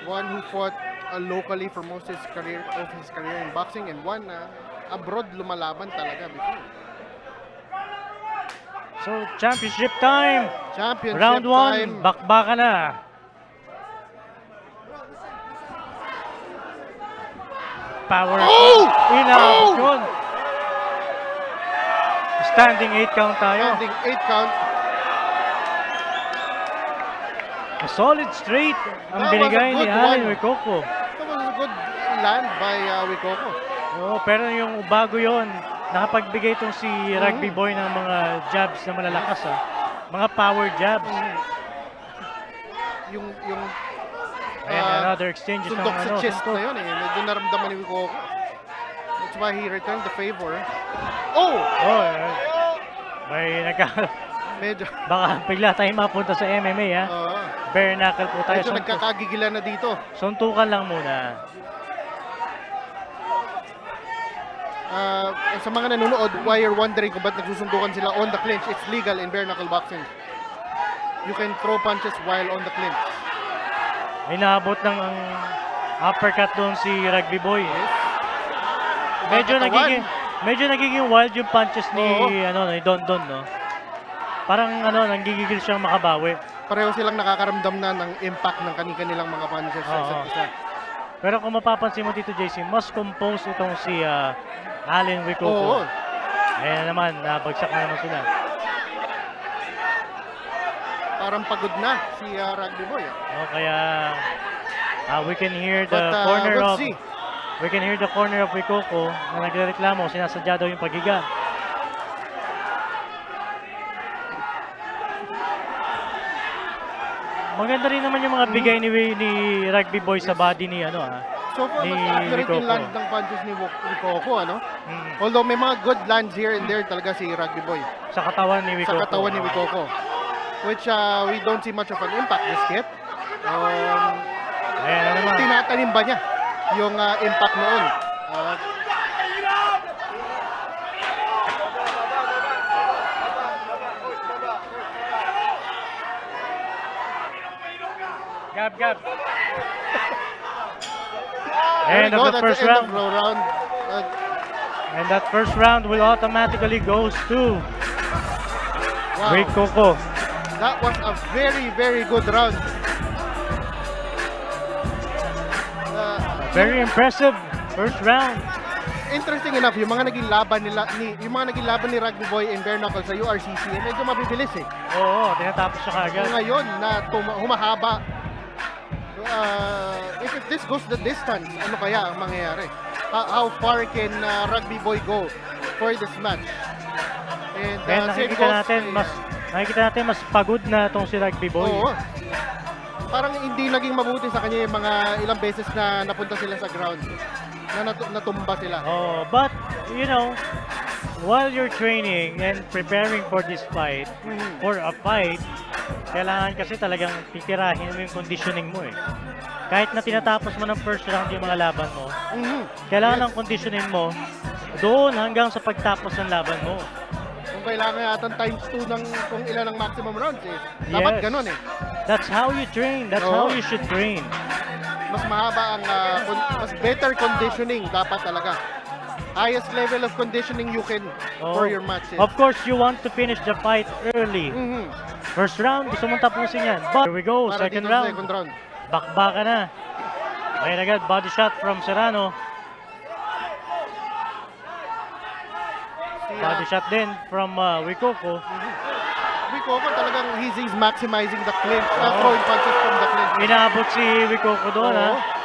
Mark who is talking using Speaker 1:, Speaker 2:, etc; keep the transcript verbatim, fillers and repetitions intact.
Speaker 1: One who fought uh, locally for most of his career of his career in boxing, and one na uh, abroad lumalaban talaga before.
Speaker 2: So, championship time.
Speaker 1: Championship
Speaker 2: Round one,
Speaker 1: time.
Speaker 2: bakbakan na. Power.
Speaker 1: Oh!
Speaker 2: Inabot
Speaker 1: Oh!
Speaker 2: yun. Standing eight count tayo.
Speaker 1: Standing eight count.
Speaker 2: A solid straight ang
Speaker 1: That
Speaker 2: binigay
Speaker 1: was a
Speaker 2: ni
Speaker 1: good
Speaker 2: Allen
Speaker 1: one.
Speaker 2: Wikoko.
Speaker 1: That was a good land by uh, Wikoko.
Speaker 2: Oo, pero yung bago yon, nakapagbigay itong si Rugby Boy ng mga jabs na malalakas. Ha? Mga power jabs.
Speaker 1: Mm. Yung, yung
Speaker 2: And
Speaker 1: uh,
Speaker 2: another exchanges ng
Speaker 1: sundok sa
Speaker 2: ano.
Speaker 1: chest
Speaker 2: sundok.
Speaker 1: na yun eh. Medyo naramdaman ni Wikoko. That's why he returned the favor. Oh!
Speaker 2: Oh, eh, may nagka...
Speaker 1: Medyo,
Speaker 2: Baka bigla tayong mapunta sa M M A, ha?
Speaker 1: uh,
Speaker 2: Bare knuckle po tayo.
Speaker 1: medyo
Speaker 2: Suntu-
Speaker 1: nagkakagigilan na dito.
Speaker 2: suntukan lang muna.
Speaker 1: Uh, sa mga nanonood, why you're wondering kung ba't nagsusundukan sila on the clinch, it's legal in bare knuckle boxing. You can throw punches while on the clinch.
Speaker 2: May naabot ng ang uppercut doon si Rugby Boy.
Speaker 1: Yes.
Speaker 2: Medyo
Speaker 1: Katawan.
Speaker 2: nagiging medyo nagiging wild yung punches ni
Speaker 1: Oo.
Speaker 2: ano ni Don Don, no. Parang ano, nanggigigil siyang makabawi.
Speaker 1: Pareho silang nakakaramdam na ng impact ng kani-kanilang mga punches sa
Speaker 2: Oo.
Speaker 1: isa't isa.
Speaker 2: Pero kung mapapansin mo dito, J C, mas compose itong si uh, Allen
Speaker 1: Oo.
Speaker 2: Wikoko. Ayan naman, nabagsak na naman sila.
Speaker 1: Parang pagod na si uh, Rugby Boy. Eh.
Speaker 2: Oh, kaya uh, we can hear the
Speaker 1: But uh,
Speaker 2: corner
Speaker 1: we'll
Speaker 2: of
Speaker 1: see.
Speaker 2: we can hear the corner of Wikoko na nagrereklamo, sinasadya daw yung pagiga. Maganda rin naman yung mga bigay ni, ni Rugby Boy sa body ni ano ah.
Speaker 1: So far,
Speaker 2: Ni
Speaker 1: mas accurate yung
Speaker 2: Wikoko.
Speaker 1: land ng punches ni Wik- Wikoko, ano?
Speaker 2: Mm,
Speaker 1: Although may mga good lands here and there talaga si Rugby Boy.
Speaker 2: sa katawan ni Wikoko.
Speaker 1: Sa katawan ni Wikoko. Which uh, we don't see much of an impact just yet. Um,
Speaker 2: Ayan na naman.
Speaker 1: tinatanim ba niya yung uh, impact noon? Uh,
Speaker 2: Gab, gab.
Speaker 1: there
Speaker 2: End
Speaker 1: we
Speaker 2: of
Speaker 1: go,
Speaker 2: the
Speaker 1: that's
Speaker 2: first
Speaker 1: the end
Speaker 2: round.
Speaker 1: of the round. Uh,
Speaker 2: And that first round will automatically goes to
Speaker 1: wow.
Speaker 2: Wikoko.
Speaker 1: That was a very, very good round. Uh,
Speaker 2: Very impressive first round.
Speaker 1: interesting enough, yung mga naging laban nila, ni, yung mga naging laban ni Rugby Boy in bare knuckle sa U R C C, eh, medyo mabibilis eh.
Speaker 2: Oo, tinatapos siya kagad.
Speaker 1: Ngayon na tuma- humahaba. Uh, if, if this goes the distance, ano kaya ang mangyayari? How, how far can uh, Rugby Boy go for this match? And
Speaker 2: Kaya
Speaker 1: uh, same
Speaker 2: nakikita
Speaker 1: goes
Speaker 2: natin
Speaker 1: kay-
Speaker 2: mas nakikita natin mas pagod na tong si Rugby Boy.
Speaker 1: Oo. Parang hindi naging mabuti sa kanya yung mga ilang beses na napunta sila sa ground. Na nat- natumba sila.
Speaker 2: Oh, but you know, while you're training and preparing for this fight,
Speaker 1: Mhm.
Speaker 2: for a fight, kailangan kasi talagang titirahin mo yung conditioning mo eh. Kahit na tinatapos mo ng first round yung mga laban mo,
Speaker 1: Mhm.
Speaker 2: kailangan
Speaker 1: Yes.
Speaker 2: ng conditioning mo doon hanggang sa pagtapos ng laban mo.
Speaker 1: Kung kailangan yata times two ng kung ilan ang maximum rounds eh. Dapat
Speaker 2: Yes.
Speaker 1: ganun eh.
Speaker 2: That's how you train. That's how
Speaker 1: Oo.
Speaker 2: you should train.
Speaker 1: Mas mahaba ang uh, con- mas better conditioning dapat talaga. Highest level of conditioning you can
Speaker 2: Oh.
Speaker 1: for your matches.
Speaker 2: Of course, you want to finish the fight early.
Speaker 1: Mhm.
Speaker 2: First round, gusto mong tapusin yan. But here we go,
Speaker 1: Para
Speaker 2: second
Speaker 1: dito sa
Speaker 2: round.
Speaker 1: second round.
Speaker 2: Bakbaka na. Ayun agad, body shot from Serrano.
Speaker 1: Si, uh,
Speaker 2: Body shot din from uh, Wikoko.
Speaker 1: Wikoko talagang he's, he's maximizing the clinch, uh,
Speaker 2: Oo.
Speaker 1: throwing punches from the clinch.
Speaker 2: Inaabot si Wikoko doon, ha?
Speaker 1: Oo.